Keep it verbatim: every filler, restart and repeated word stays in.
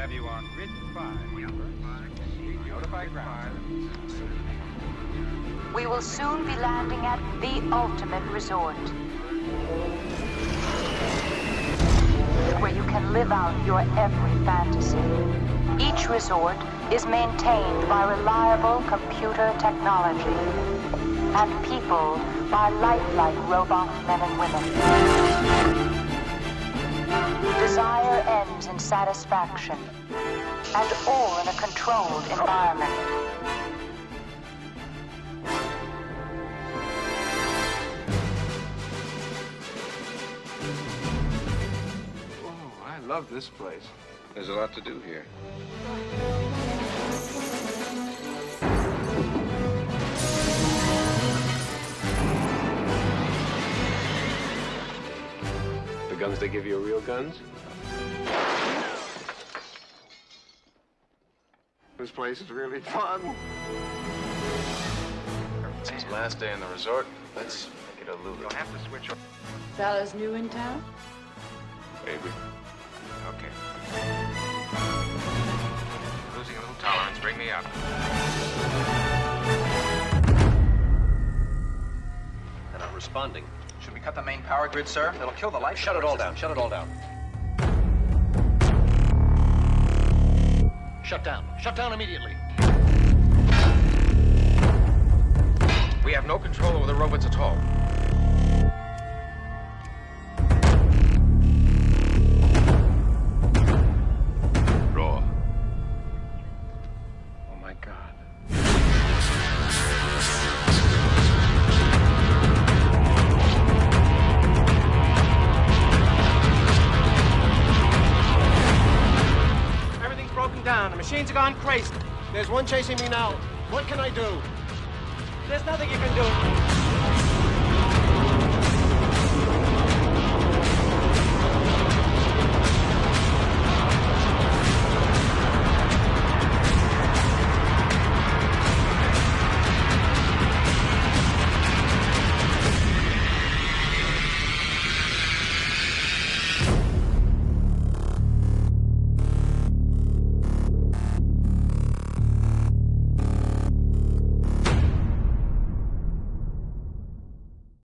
have you on grid five. Notify ground. We will soon be landing at the ultimate resort, where you can live out your every fantasy. Each resort is maintained by reliable computer technology, and people by lifelike robot men and women. Desire ends in satisfaction, and all in a controlled environment. Oh, I love this place. There's a lot to do here. The guns they give you are real guns? This place is really fun. It's the last day in the resort. Let's make it a Lulu. You'll have to switch over. Fellas new in town? Maybe. Okay. Losing a little tolerance. Bring me up. They're not responding. Should we cut the main power grid, sir? It'll kill the light. Shut it all down. Shut it all down. Shut down. Shut down immediately. We have no control over the robots at all. Raw. Oh my God. Everything's broken down. The machines have gone crazy. There's one chasing me now. What can I do? There's nothing you can do.